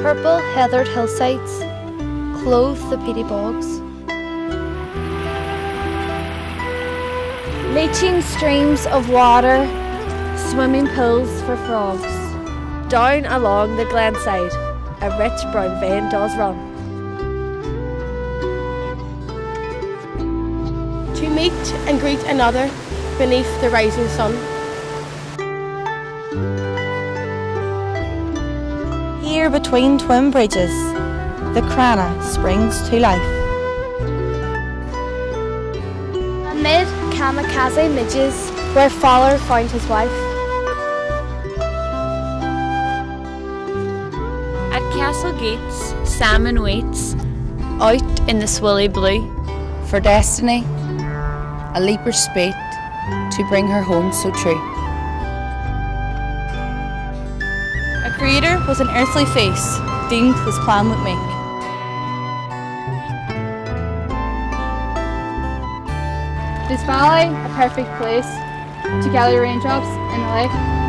Purple heathered hillsides clothe the peaty bogs. Leaching streams of water, swimming pools for frogs. Down along the glen side, a rich brown vein does run. To meet and greet another beneath the rising sun. Here between twin bridges, the Crana springs to life. Amid kamikaze midges, where Fowler found his wife. At Castle Gates, salmon waits, out in the swilly blue. For destiny, a leaper's spate, to bring her home so true. A creator was an earthly face, deemed his plan would make. This valley, a perfect place to gather raindrops in the lake.